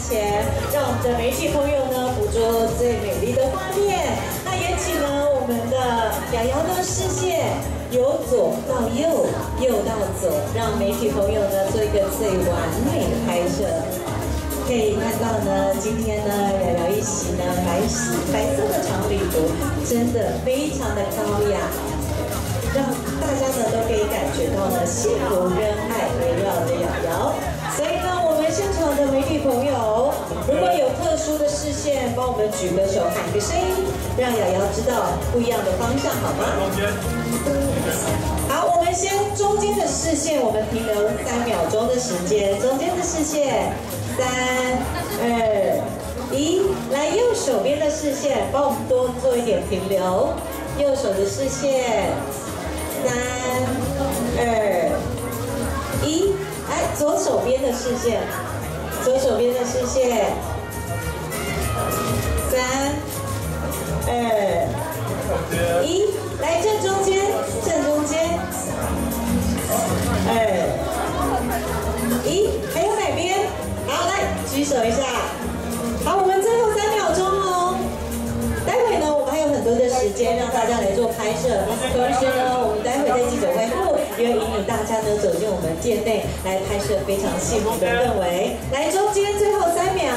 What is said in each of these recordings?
前，让我们的媒体朋友呢捕捉最美丽的画面。那也请呢我们的瑶瑶的视线由左到右，右到左，让媒体朋友呢做一个最完美的拍摄。可以看到呢，今天呢瑶瑶一袭呢白色的长礼服，真的非常的高雅。 让大家呢都可以感觉到呢幸福跟爱围绕着瑶瑶，所以呢我们现场的媒体朋友，如果有特殊的视线，帮我们举个手喊个声音，让瑶瑶知道不一样的方向，好吗？好，我们先中间的视线，我们停留3秒钟的时间，中间的视线，3、2、1，来右手边的视线，帮我们多做一点停留，右手的视线。 3、2、1，来，左手边的视线，左手边的视线，3、2、1，来正中间，正中间，2、1，还有哪边？好，来举手一下。好，我们最后3秒钟哦。待会呢，我们还有很多的时间让大家来做拍摄，同时呢，我们待会在记者会后也会引领大家呢走进我们店内来拍摄非常幸福的氛围。来，中间最后3秒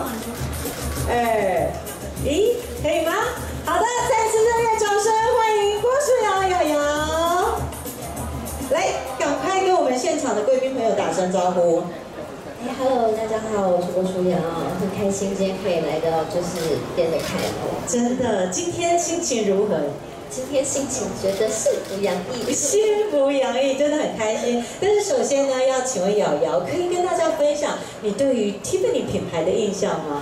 ，2、1，可以吗？好的，再次热烈掌声欢迎郭书瑶瑶瑶，来，赶快跟我们现场的贵宾朋友打声招呼。 Hello， 大家好，我是郭书瑶，很开心今天可以来到就是店的开幕。 真的，今天心情如何？ 今天心情觉得幸福洋溢， 幸福洋溢，真的很开心。但是首先呢，要请问瑶瑶，可以跟大家分享你对于 Tiffany 品牌的印象吗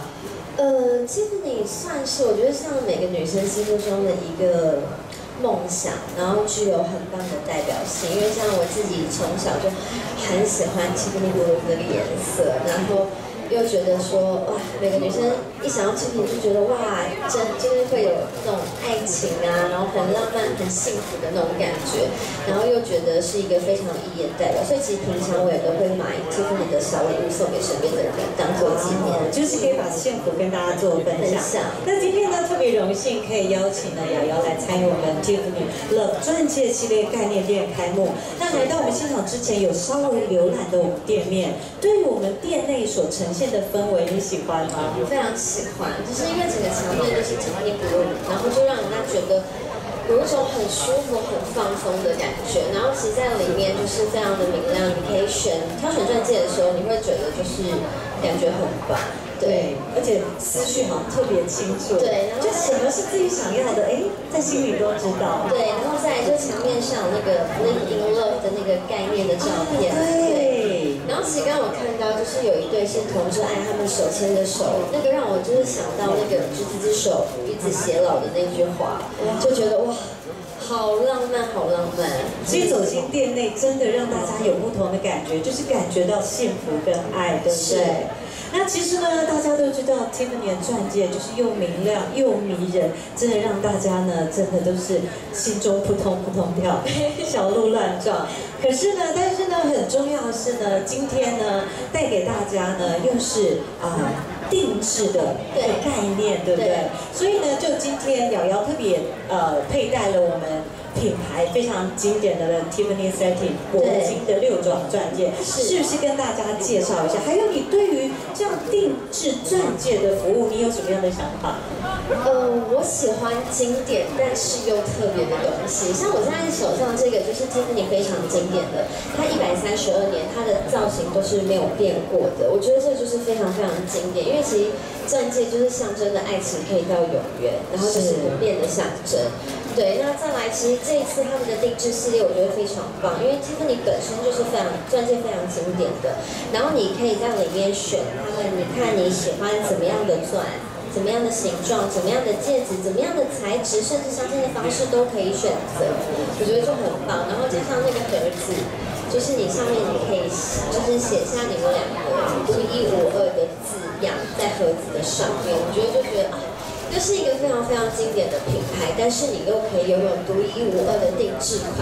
？Tiffany 算是我觉得像每个女生心目中的一个 梦想，然后具有很棒的代表性，因为像我自己从小就很喜欢 Tiffany blue 那个颜色，然后又觉得说哇，每个女生一想到 Tiffany 就觉得哇，就是会有那种爱情啊，然后很浪漫、很幸福的那种感觉，然后又觉得是一个非常有意义的代表，所以其实平常我也都会买 Tiffany 的小礼物送给身边的人，当做纪念， 就是可以把幸福跟大家做分享。那今天呢，特别荣幸可以邀请呢瑶瑶来参与我们 Tiffany Love 钻戒系列概念店开幕。那来到我们现场之前，有稍微浏览的我们店面，对于我们店内所呈现的氛围，你喜欢吗？ 非常喜欢，就是因为整个墙面都是Tiffany blue，然后就让人家觉得 有一种很舒服、很放松的感觉，然后其实在里面就是非常的明亮，你可以挑选钻戒的时候，你会觉得就是感觉很棒， 对，而且思绪好像特别清楚， 对，然后就什么是自己想要的，哎，在心里都知道， 对，然后再来就墙面上那个 Live in Love 的那个概念的照片，对。 然后其实刚刚我看到，就是有一对是同志爱，他们手牵着手，那个让我就是想到那个执子之手，与子偕老的那句话，就觉得哇，好浪漫，好浪漫。 其实走进店内，真的让大家有不同的感觉，就是感觉到幸福跟爱，对不对？ 那其实呢，大家都知道 Tiffany 的钻戒就是又明亮又迷人，真的让大家呢，真的都是心中扑通扑通跳，小鹿乱撞。可是呢，但是呢，很重要的是呢，今天呢，带给大家呢，又是定制的概念，对不对？所以呢，就今天瑶瑶特别佩戴了我们 品牌非常经典的 Tiffany Satin 铂金的6爪钻戒，是不是跟大家介绍一下？还有你对于这样定制钻戒的服务，你有什么样的想法？ 我喜欢经典但是又特别的东西，像我现在手上这个就是 Tiffany 非常经典的，它132年，它的造型都是没有变过的。我觉得这就是非常非常经典，因为其实钻戒就是象征的爱情可以到永远，然后就是不变的象征。 对，那再来，其实这一次他们的定制系列我觉得非常棒，因为 Tiffany 本身就是钻戒非常经典的，然后你可以在里面选他们，你看你喜欢怎么样的钻，怎么样的形状，怎么样的戒指，怎么样的材质，甚至镶嵌的方式都可以选择，我觉得就很棒。然后加上那个盒子，就是你上面你可以就是写下你们2个独一无二的字样在盒子的上面，我觉得啊。 这是一个非常非常经典的品牌，但是你又可以拥有独一无二的定制款，这件事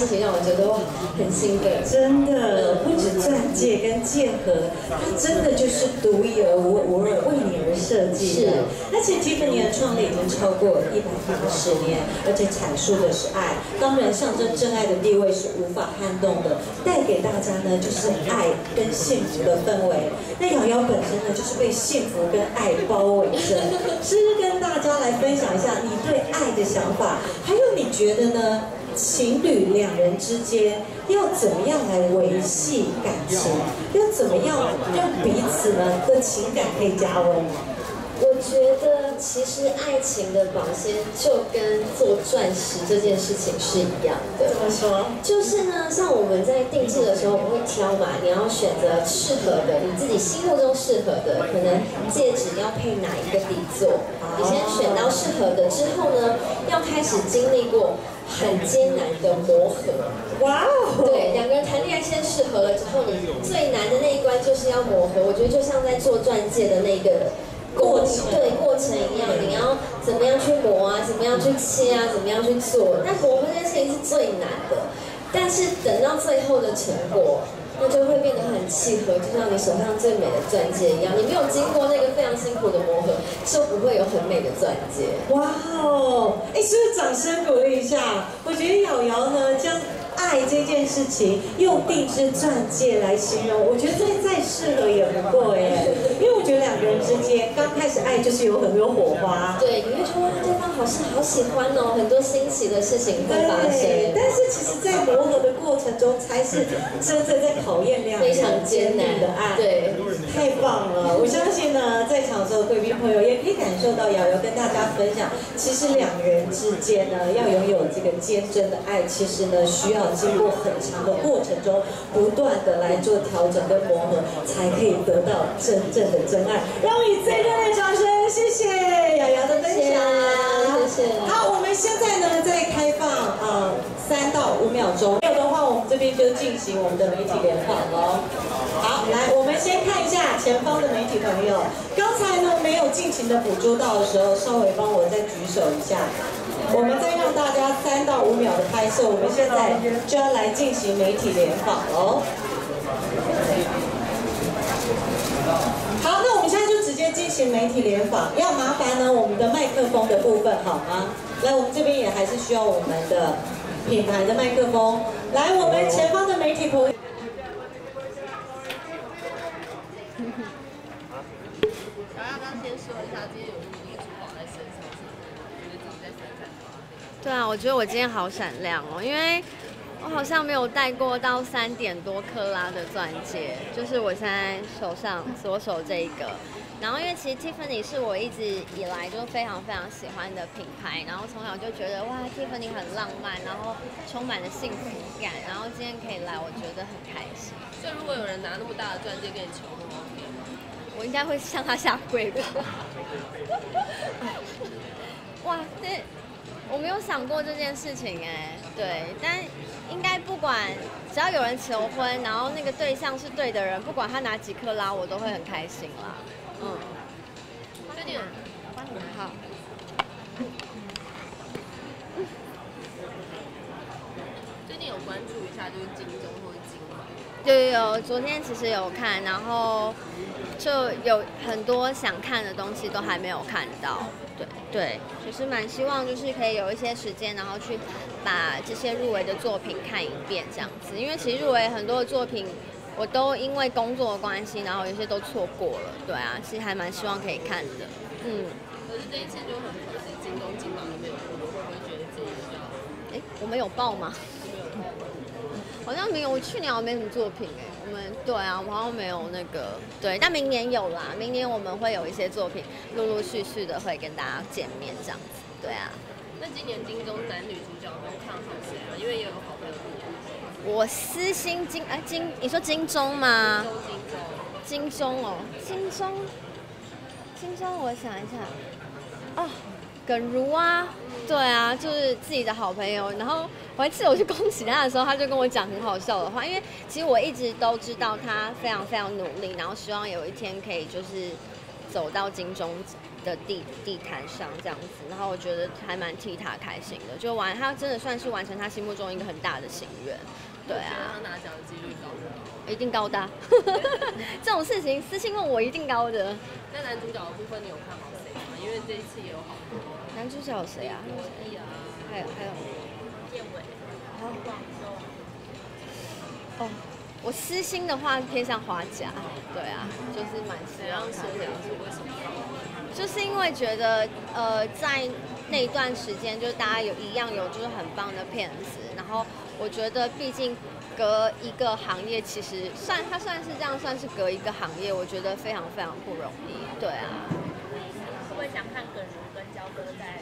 事情让我觉得哇很兴奋。 真的，不止钻戒跟剑盒，它真的就是独一无二，为你而设计的。那其实 Tiffany 的创立已经超过180年，而且阐述的是爱，当然象征真爱的地位是无法撼动的，带给大家呢就是爱跟幸福的氛围。那瑶瑶本身呢就是被幸福跟爱包围着，是不是跟大家来分享一下你对爱的想法？还有你觉得呢？情侣两人之间要怎么样来维系感情？要怎么样让彼此呢的情感可以加温？ 我觉得其实爱情的保鲜就跟做钻石这件事情是一样的。 怎么说？ 就是呢，像我们在定制的时候，我们会挑嘛，你要选择适合的，你自己心目中适合的，可能戒指要配哪一个底座。你先选到适合的之后呢，要开始经历过很艰难的磨合。 哇哦！ 对，两个人谈恋爱先适合了之后，你最难的那一关就是要磨合。我觉得就像在做钻戒的那个过程一样，你要怎么样去磨啊，怎么样去切啊，怎么样去做。但磨合这件事情是最难的，但是等到最后的成果，那就会变得很契合，就像你手上最美的钻戒一样。你没有经过那个非常辛苦的磨合，就不会有很美的钻戒。 哇哦！哎，是不是掌声鼓励一下？我觉得瑶瑶呢，将爱这件事情用定制钻戒来形容，我觉得这再适合也不过耶。因为我觉得两个人之间刚开始爱就是有很多火花， 对，你会觉得对方好喜欢哦，很多新奇的事情会发生。 但是其实，在磨合的过程中，才是真正在考验两人非常艰难的爱。 对， 太棒了！我相信呢，在场所有贵宾朋友也可以感受到瑶瑶跟大家分享，其实两人之间呢，要拥有这个坚贞的爱，其实呢，需要经过很长的过程中，不断的来做调整跟磨合，才可以得到真正的真爱。让我以最热烈的掌声，谢谢瑶瑶的分享， 谢谢。 好，我们现在呢，再开放3到5秒钟，没有的话，我们这边就进行我们的媒体联访喽。好，来，我们先看一下前方的媒体朋友，刚才呢没有尽情的捕捉到的时候，稍微帮我再举手一下。我们再让大家3到5秒的拍摄，我们现在就要来进行媒体联访喽。好，那我们现在就直接进行媒体联访，要麻烦呢我们的麦克风的部分好吗？来，我们这边也还是需要我们的品牌的麦克风。来，我们前方的媒体朋友。 对啊，我觉得我今天好闪亮哦，因为我好像没有戴过到3点多克拉的钻戒，就是我现在手上左手这一个。然后因为其实 Tiffany 是我一直以来就非常喜欢的品牌，然后从小就觉得哇 Tiffany 很浪漫，然后充满了幸福感，然后今天可以来，我觉得很开心。 所以如果有人拿那么大的钻戒跟你求婚 ，OK 吗？ 我应该会向他下跪吧。哇，这我没有想过这件事情哎，对，但应该不管只要有人求婚，然后那个对象是对的人，不管他拿几克拉，我都会很开心啦。 最近好。 最近有关注一下就是金钟或者金马。 有，昨天其实有看，然后就有很多想看的东西都还没有看到。对，就是蛮希望就是可以有一些时间，然后去把这些入围的作品看一遍这样子，因为其实入围很多的作品，我都因为工作的关系，然后有些都错过了。对啊，其实还蛮希望可以看的。 可是这一次就很可惜，金钟、金马都没有入，会不会觉得自己比较？ 我们有报吗？好像没有，我去年好像没什么作品我们对啊，我好像没有那个对，但明年有啦，明年我们会有一些作品，陆陆续续的会跟大家见面这样子，对啊。 那今年金钟男女主角都看好谁啊？因为也有好朋友入。 我私心你说金钟吗？金钟哦，金钟，我想一下，哦。耿如啊，对啊，就是自己的好朋友。然后我还记得我去恭喜他的时候，他就跟我讲很好笑的话，因为其实我一直都知道他非常努力，然后希望有一天可以就是走到金钟的地毯上这样子，然后我觉得还蛮替他开心的，就他真的算是完成他心目中一个很大的心愿。对啊， 他拿奖的几率高不高？ 一定高的、啊。这种事情私信问我一定高的。 那男主角的部分你有看好谁吗？因为这一次也有好多。 男主角有谁啊？还有建伟、黄州。 哦，我私心的话偏向花甲，对啊，就是蛮希望看的。 为什么？ 就是因为觉得在那一段时间，就是大家有就是很棒的片子，然后我觉得毕竟隔一个行业，其实它算是这样，算是隔一个行业，我觉得非常非常不容易，对啊。 会不会想看耿如跟焦哥在？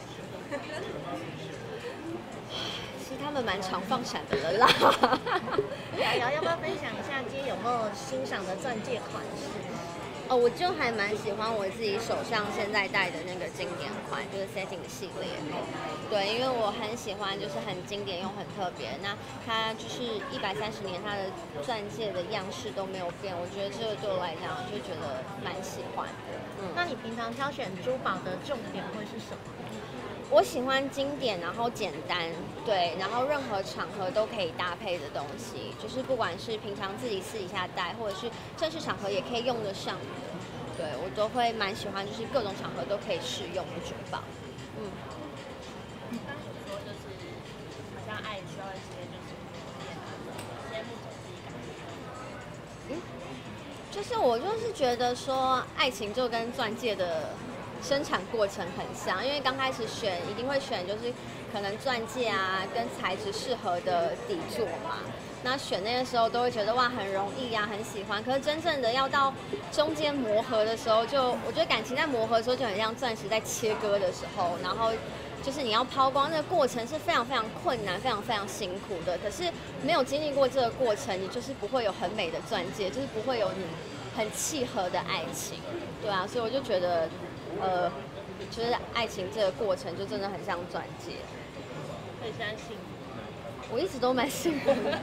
其实他们蛮常放闪的了啦。 瑶瑶要不要分享一下今天有没有欣赏的钻戒款式？ 我就还蛮喜欢我自己手上现在戴的那个经典款，就是 Setting 系列。对，因为我很喜欢，就是很经典又很特别。那它就是130年，它的钻戒的样式都没有变，我觉得这个对我来讲就觉得蛮喜欢的。 那你平常挑选珠宝的重点会是什么？ 我喜欢经典，然后简单，对，然后任何场合都可以搭配的东西，就是不管是平常自己私底下戴，或者是正式场合也可以用得上的，对我都会蛮喜欢，就是各种场合都可以适用的珠宝。 刚刚有说就是好像爱需要一些就是磨练啊，先不走自己感觉。 就是我就是觉得说，爱情就跟钻戒的生产过程很像，因为刚开始选一定会选就是可能钻戒啊跟材质适合的底座嘛，那选那个时候都会觉得哇很容易啊，很喜欢。可是真正的要到中间磨合的时候，我觉得感情在磨合的时候就很像钻石在切割的时候，然后就是你要抛光，那个过程是非常非常困难、非常非常辛苦的。可是没有经历过这个过程，你就是不会有很美的钻戒，就是不会有你很契合的爱情，对啊，所以我就觉得。就是爱情这个过程就真的很像钻戒。 所以现在幸福？ 我一直都蛮幸福的，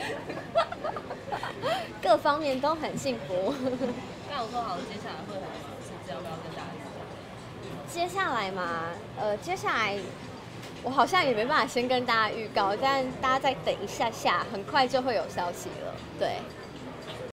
各方面都很幸福。 那我说好，接下来会有什么事要不要跟大家讲？ 接下来嘛，接下来我好像也没办法先跟大家预告，但大家再等一下下，很快就会有消息了。对。